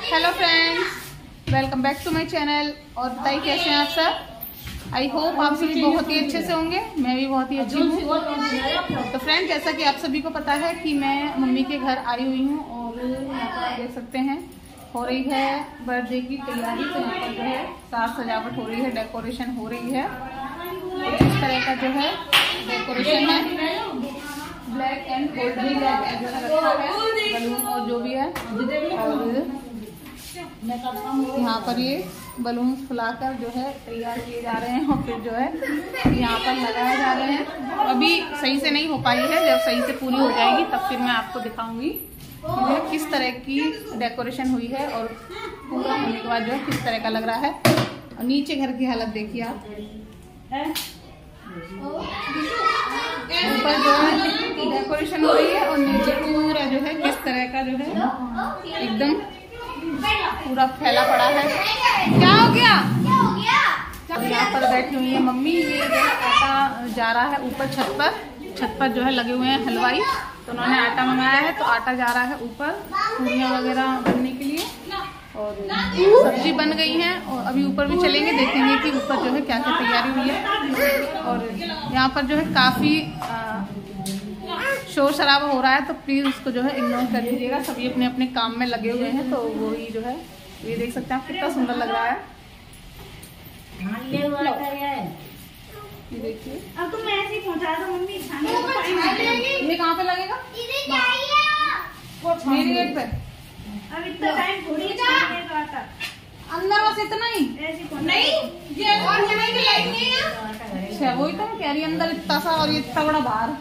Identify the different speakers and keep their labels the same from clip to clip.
Speaker 1: Hello friends, welcome back to my channel. और बताइए कैसे हैं आप सब। आई होप आप सभी बहुत ही अच्छे से होंगे। मैं भी बहुत ही अच्छी हूँ। तो फ्रेंड्स, जैसा कि आप सभी को पता है कि मैं मम्मी के घर आई हुई हूँ और यहाँ पर आप देख सकते हैं हो रही है बर्थडे की तैयारी। तो यहाँ पर जो है साज सजावट हो रही है, डेकोरेशन हो रही है। तो इस तरह का जो है डेकोरेशन है, ब्लैक एंड गोल्डन रखा है, बलून और जो भी है। और यहाँ पर ये बलून फुलाकर जो है तैयार किए जा रहे हैं और फिर जो है यहाँ पर लगाए जा रहे हैं। अभी सही से नहीं हो पाई है, जब सही से पूरी हो जाएगी तब फिर मैं आपको दिखाऊंगी कि किस तरह की डेकोरेशन हुई है और पूरा होने के बाद जो है किस तरह का लग रहा है। और नीचे घर की हालत देखिए आप, ऊपर जो है डेकोरेशन हो रही है और नीचे पूरा जो है किस तरह का जो है एकदम पूरा फैला पड़ा है। क्या हो गया? यहाँ पर बैठी हुई है मम्मी। ये आटा जा रहा है ऊपर छत पर जो है लगे हुए हैं हलवाई, तो उन्होंने आटा मंगाया है तो आटा जा रहा है ऊपर पूरियाँ वगैरह बनने के लिए। और सब्जी बन गई है और अभी ऊपर भी चलेंगे, देखेंगे कि ऊपर जो है क्या क्या तैयारी हुई है। और यहाँ पर जो है काफ़ी शोर शराबा हो रहा है, तो प्लीज़ उसको जो है इग्नोर कर दीजिएगा। सभी अपने अपने काम में लगे हुए हैं। तो वो ही जो है ये देख सकते हैं आप, कितना सुंदर लग रहा है। ये देखिए,
Speaker 2: अब तुम ऐसे ही पहुंचा दो मम्मी।
Speaker 1: ये कहाँ पे लगेगा? मेरी गेट पे।
Speaker 2: अब इतना टाइम थोड़ी है,
Speaker 1: अंदर बस इतना ही
Speaker 2: नहीं
Speaker 1: ये और अच्छा, वही तो मैं कह रही, अंदर इतना सा और ये इतना बड़ा बाहर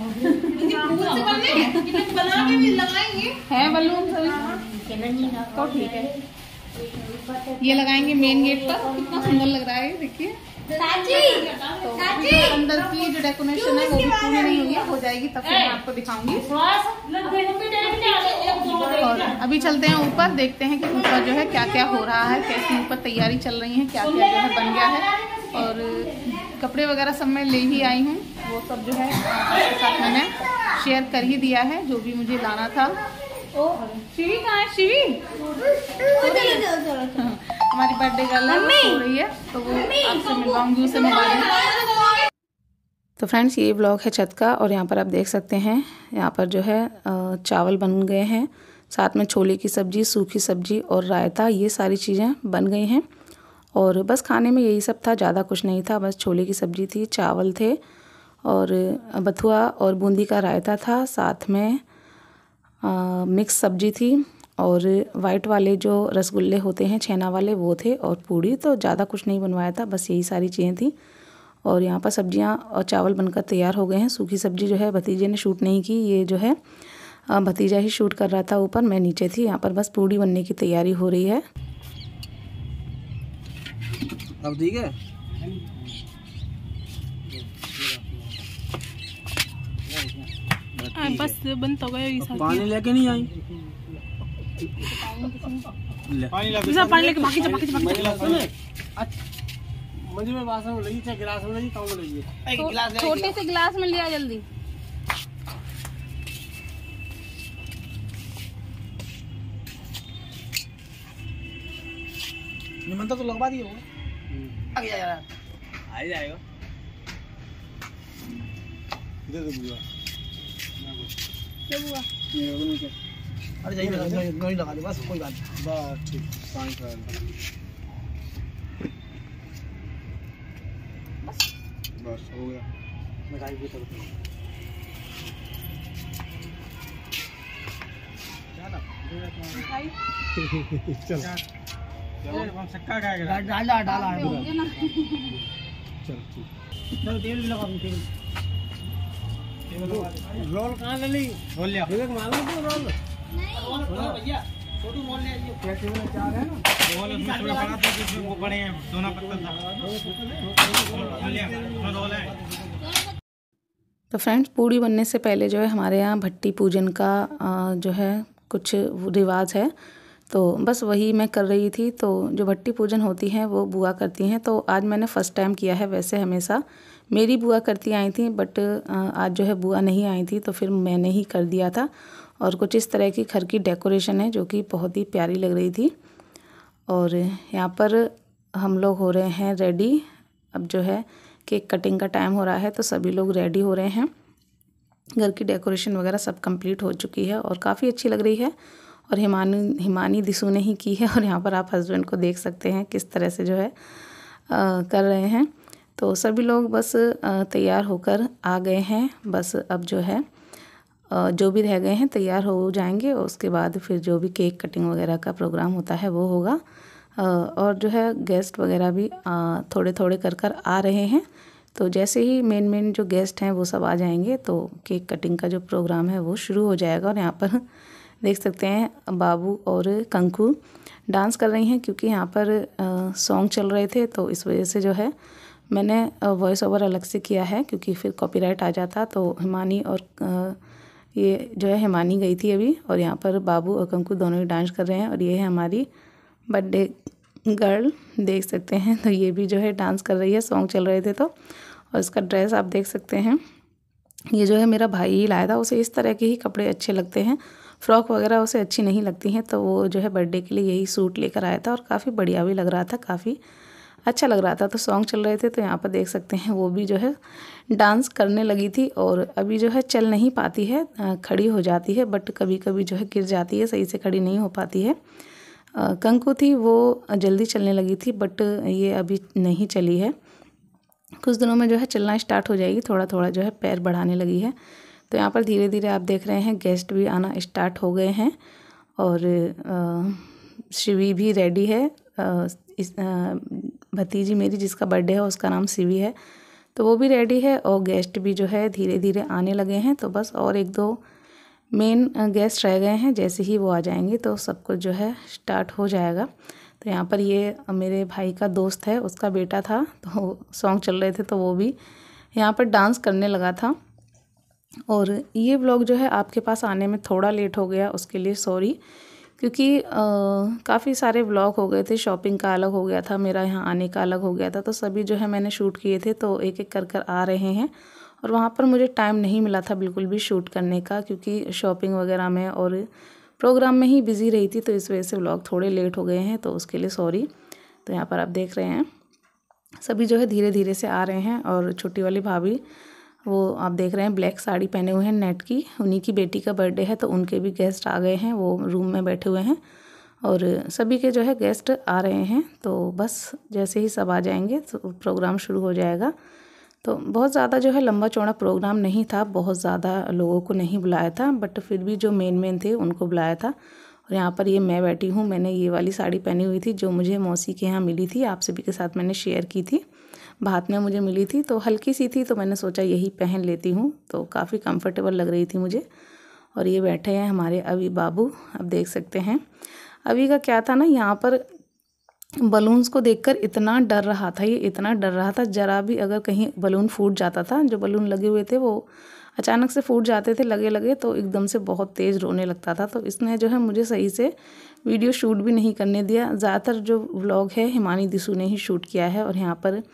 Speaker 2: बना के भी लगाएंगे
Speaker 1: है बलून सभी। तो ठीक है, ये लगाएंगे मेन गेट पर। कितना सुंदर लग रहा है, देखिए। तो अंदर की जो डेकोरेशन है वो भी पूरी नहीं हुई है, हो जाएगी तब फिर मैं आपको दिखाऊंगी। और अभी चलते हैं ऊपर, देखते हैं कि ऊपर जो है क्या क्या हो रहा है, कैसी ऊपर तैयारी चल रही है, क्या क्या जो है बन गया है। और कपड़े वगैरह सब मैं ले ही आई हूँ, वो सब जो है आपके साथ मैंने शेयर कर ही दिया है, जो भी मुझे लाना था। शिवी कहाँ है? शिवी हमारी बर्थडे गर्ल है, हो रही है, तो वो आपसे मिलवाऊंगी उसे मोबाइल। तो फ्रेंड्स, ये व्लॉग है छत का और यहाँ पर आप देख सकते हैं यहाँ पर जो है चावल बन गए हैं, साथ में छोले की सब्ज़ी, सूखी सब्ज़ी और रायता, ये सारी चीज़ें बन गई हैं। और बस खाने में यही सब था, ज़्यादा कुछ नहीं था। बस छोले की सब्ज़ी थी, चावल थे और बथुआ और बूंदी का रायता था, साथ में मिक्स सब्जी थी और वाइट वाले जो रसगुल्ले होते हैं छेना वाले वो थे और पूड़ी। तो ज़्यादा कुछ नहीं बनवाया था, बस यही सारी चीज़ें थी। और यहाँ पर सब्जियाँ और चावल बनकर तैयार हो गए हैं। सूखी सब्जी जो है भतीजे ने शूट नहीं की, ये जो है भतीजा ही शूट कर रहा था ऊपर, मैं नीचे थी। यहाँ पर बस पूड़ी बनने की तैयारी हो रही है।
Speaker 3: अब ठीक है,
Speaker 1: बस बंद तो गया।
Speaker 3: पानी लेके नहीं आई,
Speaker 1: पानी लेके बाकी
Speaker 3: मंजी में बासन लगी, चाहे गिलास में लगी, कौन में लगी है? गिलास,
Speaker 1: छोटे से गिलास में लिया जल्दी।
Speaker 3: निमंत्रण तो लगवा दिए आ जाएगा। दे दो बुआ।
Speaker 1: क्या हुआ?
Speaker 3: अरे जाइए नहीं लगा दे, बस कोई बात नहीं। बस ठीक, बस हो गया। मिठाई भी चल डाला चल तेल भी लगा, रोल कहाँ ले ली? रोल लिया, रोल भैया, छोटू मोल ले आइए। कैसे वाला चार है ना, रोल उसमें थोड़ा बड़ा था, जिसमें वो बड़े हैं, दोना पत्ता था। रोल है।
Speaker 4: तो फ्रेंड्स, पूड़ी बनने से पहले जो है हमारे यहाँ भट्टी पूजन का जो है कुछ रिवाज है, तो बस वही मैं कर रही थी। तो जो भट्टी पूजन होती है वो बुआ करती हैं, तो आज मैंने फ़र्स्ट टाइम किया है। वैसे हमेशा मेरी बुआ करती आई थी, बट आज जो है बुआ नहीं आई थी, तो फिर मैंने ही कर दिया था। और कुछ इस तरह की घर की डेकोरेशन है जो कि बहुत ही प्यारी लग रही थी। और यहाँ पर हम लोग हो रहे हैं रेडी। अब जो है केक कटिंग का टाइम हो रहा है तो सभी लोग रेडी हो रहे हैं। घर की डेकोरेशन वगैरह सब कंप्लीट हो चुकी है और काफ़ी अच्छी लग रही है। और हिमानी दिसू ने ही की है। और यहाँ पर आप हस्बैंड को देख सकते हैं किस तरह से जो है कर रहे हैं। तो सभी लोग बस तैयार होकर आ गए हैं। बस अब जो है जो भी रह गए हैं तैयार हो जाएंगे और उसके बाद फिर जो भी केक कटिंग वगैरह का प्रोग्राम होता है वो होगा। और जो है गेस्ट वगैरह भी थोड़े थोड़े कर आ रहे हैं। तो जैसे ही मेन जो गेस्ट हैं वो सब आ जाएंगे तो केक कटिंग का जो प्रोग्राम है वो शुरू हो जाएगा। और यहाँ पर देख सकते हैं बाबू और कंकु डांस कर रही हैं, क्योंकि यहाँ पर सॉन्ग चल रहे थे तो इस वजह से जो है मैंने वॉइस ओवर अलग से किया है, क्योंकि फिर कॉपीराइट आ जाता। तो हिमानी और ये जो है हिमानी गई थी अभी, और यहाँ पर बाबू और कंकु दोनों ही डांस कर रहे हैं। और ये है हमारी बर्थडे गर्ल, देख सकते हैं। तो ये भी जो है डांस कर रही है, सॉन्ग चल रहे थे तो। और इसका ड्रेस आप देख सकते हैं, ये जो है मेरा भाई ही लाया था। उसे इस तरह के ही कपड़े अच्छे लगते हैं, फ्रॉक वगैरह उसे अच्छी नहीं लगती हैं। तो वो जो है बर्थडे के लिए यही सूट लेकर आया था और काफ़ी बढ़िया भी लग रहा था, काफ़ी अच्छा लग रहा था। तो सॉन्ग चल रहे थे तो यहाँ पर देख सकते हैं वो भी जो है डांस करने लगी थी। और अभी जो है चल नहीं पाती है, खड़ी हो जाती है, बट कभी कभी जो है गिर जाती है, सही से खड़ी नहीं हो पाती है। कंकु थी वो जल्दी चलने लगी थी, बट ये अभी नहीं चली है। कुछ दिनों में जो है चलना स्टार्ट हो जाएगी, थोड़ा थोड़ा जो है पैर बढ़ाने लगी है। तो यहाँ पर धीरे धीरे आप देख रहे हैं गेस्ट भी आना स्टार्ट हो गए हैं। और शिवी भी रेडी है, इस भतीजी मेरी जिसका बर्थडे है उसका नाम शिवी है, तो वो भी रेडी है। और गेस्ट भी जो है धीरे धीरे आने लगे हैं। तो बस और एक दो मेन गेस्ट रह गए हैं, जैसे ही वो आ जाएंगे तो सब कुछ जो है स्टार्ट हो जाएगा। तो यहाँ पर ये मेरे भाई का दोस्त है, उसका बेटा था, तो सॉन्ग चल रहे थे तो वो भी यहाँ पर डांस करने लगा था। और ये व्लॉग जो है आपके पास आने में थोड़ा लेट हो गया, उसके लिए सॉरी, क्योंकि काफ़ी सारे व्लॉग हो गए थे। शॉपिंग का अलग हो गया था, मेरा यहाँ आने का अलग हो गया था, तो सभी जो है मैंने शूट किए थे। तो एक एक कर आ रहे हैं और वहाँ पर मुझे टाइम नहीं मिला था बिल्कुल भी शूट करने का, क्योंकि शॉपिंग वगैरह में और प्रोग्राम में ही बिज़ी रही थी। तो इस वजह से व्लॉग थोड़े लेट हो गए हैं, तो उसके लिए सॉरी। तो यहाँ पर आप देख रहे हैं सभी जो है धीरे धीरे से आ रहे हैं। और छोटी वाली भाभी वो आप देख रहे हैं ब्लैक साड़ी पहने हुए हैं नेट की, उन्हीं की बेटी का बर्थडे है तो उनके भी गेस्ट आ गए हैं, वो रूम में बैठे हुए हैं। और सभी के जो है गेस्ट आ रहे हैं। तो बस जैसे ही सब आ जाएंगे तो प्रोग्राम शुरू हो जाएगा। तो बहुत ज़्यादा जो है लंबा चौड़ा प्रोग्राम नहीं था, बहुत ज़्यादा लोगों को नहीं बुलाया था, बट फिर भी जो मेन थे उनको बुलाया था। और यहाँ पर ये मैं बैठी हूँ, मैंने ये वाली साड़ी पहनी हुई थी जो मुझे मौसी के यहाँ मिली थी, आप सभी के साथ मैंने शेयर की थी। भात में मुझे मिली थी तो हल्की सी थी, तो मैंने सोचा यही पहन लेती हूँ, तो काफ़ी कंफर्टेबल लग रही थी मुझे। और ये बैठे हैं हमारे अभी बाबू, आप देख सकते हैं। अभी का क्या था ना, यहाँ पर बलून्स को देखकर इतना डर रहा था, ये इतना डर रहा था, ज़रा भी अगर कहीं बलून फूट जाता था, जो बलून लगे हुए थे वो अचानक से फूट जाते थे लगे तो एकदम से बहुत तेज़ रोने लगता था। तो इसने जो है मुझे सही से वीडियो शूट भी नहीं करने दिया। ज़्यादातर जो व्लॉग है हिमानी दिसू ने ही शूट किया है। और यहाँ पर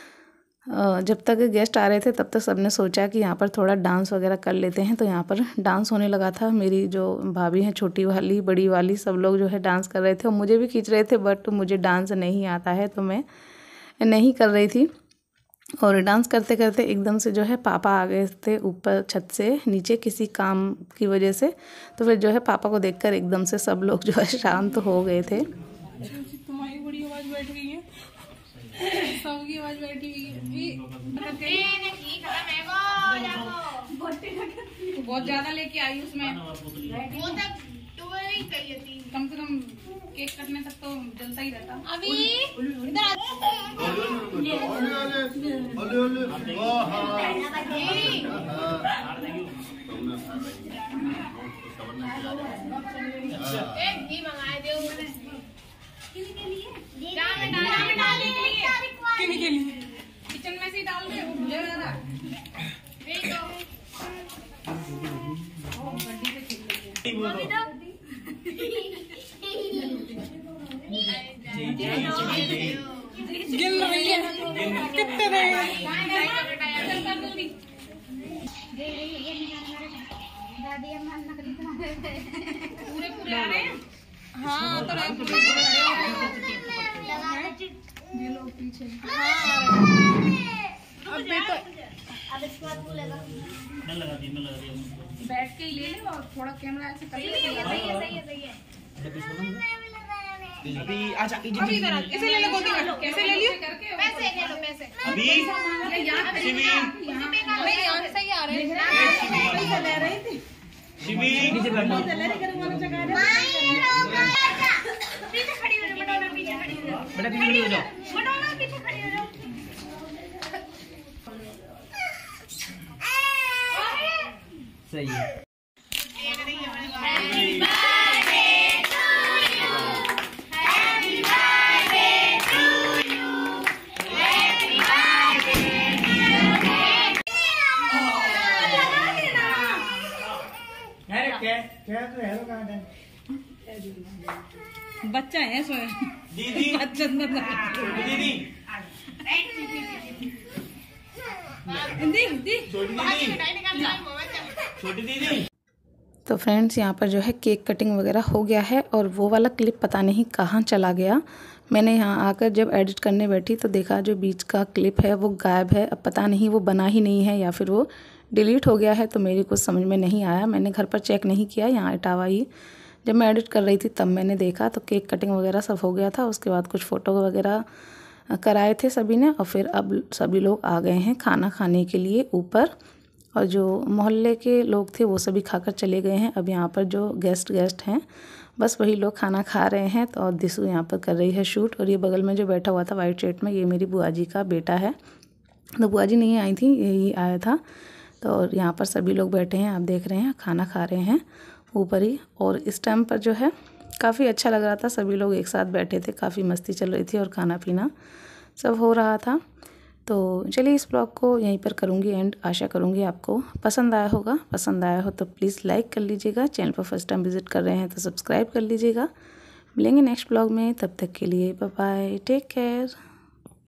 Speaker 4: जब तक गेस्ट आ रहे थे तब तक सबने सोचा कि यहाँ पर थोड़ा डांस वगैरह कर लेते हैं, तो यहाँ पर डांस होने लगा था। मेरी जो भाभी हैं, छोटी वाली बड़ी वाली, सब लोग जो है डांस कर रहे थे और मुझे भी खींच रहे थे, बट मुझे डांस नहीं आता है तो मैं नहीं कर रही थी। और डांस करते करते एकदम से जो है पापा आ गए थे ऊपर छत से नीचे किसी काम की वजह से। तो फिर जो है पापा को देखकर एकदम से सब लोग जो है शांत हो गए थे।
Speaker 2: तुम्हारी बड़ी आवाज बैठ गई है, सबकी आवाज बैठी हुई है। बहुत ज्यादा लेके आई उसमें, वो तक तो वही कही थी, कम से कम केक कटने तक तो जलता ही रहता। अभी एक घी मंगाए दे के लिए किचन में से डाल दे, वो भूले रहा गिल रही है कितने दादी अम्मा नकली हाँ तो ये लोग पीछे बैठ के ही ले ले और थोड़ा कैमरा ऐसे कर ले।
Speaker 3: अभी अच्छा
Speaker 2: अभी इधर इसे ले लो गोदी में, कैसे ले लियो? पैसे ले लो पैसे।
Speaker 3: अभी
Speaker 2: यहाँ सही आ रहे हैं। ले रही थी
Speaker 3: शिवी नीचे बैठ
Speaker 2: पीछे खड़ी हो जाओ, बटोला पीछे खड़ी हो जाओ,
Speaker 3: बेटा पीछे हो जाओ,
Speaker 2: बटोला पीछे खड़ी हो जाओ।
Speaker 3: सही है।
Speaker 2: बच्चा है सोए
Speaker 3: दीदी
Speaker 2: बच्चा
Speaker 3: दीदी छोटी दीदी।
Speaker 4: तो फ्रेंड्स यहाँ पर जो है केक कटिंग वगैरह हो गया है और वो वाला क्लिप पता नहीं कहाँ चला गया। मैंने यहाँ आकर जब एडिट करने बैठी तो देखा जो बीच का क्लिप है वो गायब है। अब पता नहीं वो बना ही नहीं है या फिर वो डिलीट हो गया है, तो मेरी कुछ समझ में नहीं आया। मैंने घर पर चेक नहीं किया, यहाँ इटावा ही जब मैं एडिट कर रही थी तब मैंने देखा। तो केक कटिंग वगैरह सब हो गया था, उसके बाद कुछ फ़ोटो वगैरह कराए थे सभी ने और फिर अब सभी लोग आ गए हैं खाना खाने के लिए ऊपर। और जो मोहल्ले के लोग थे वो सभी खाकर चले गए हैं। अब यहाँ पर जो गेस्ट हैं बस वही लोग खाना खा रहे हैं। तो और दिशु यहाँ पर कर रही है शूट। और ये बगल में जो बैठा हुआ था वाइट शर्ट में, ये मेरी बुआ जी का बेटा है। तो बुआ जी नहीं आई थी, यही आया था। तो और यहाँ पर सभी लोग बैठे हैं, आप देख रहे हैं खाना खा रहे हैं ऊपर ही। और इस टाइम पर जो है काफ़ी अच्छा लग रहा था, सभी लोग एक साथ बैठे थे, काफ़ी मस्ती चल रही थी और खाना पीना सब हो रहा था। तो चलिए इस ब्लॉग को यहीं पर करूँगी एंड। आशा करूँगी आपको पसंद आया होगा। पसंद आया हो तो प्लीज़ लाइक कर लीजिएगा। चैनल पर फर्स्ट टाइम विजिट कर रहे हैं तो सब्सक्राइब कर लीजिएगा। मिलेंगे नेक्स्ट ब्लॉग में, तब तक के लिए बाय बाय, टेक केयर।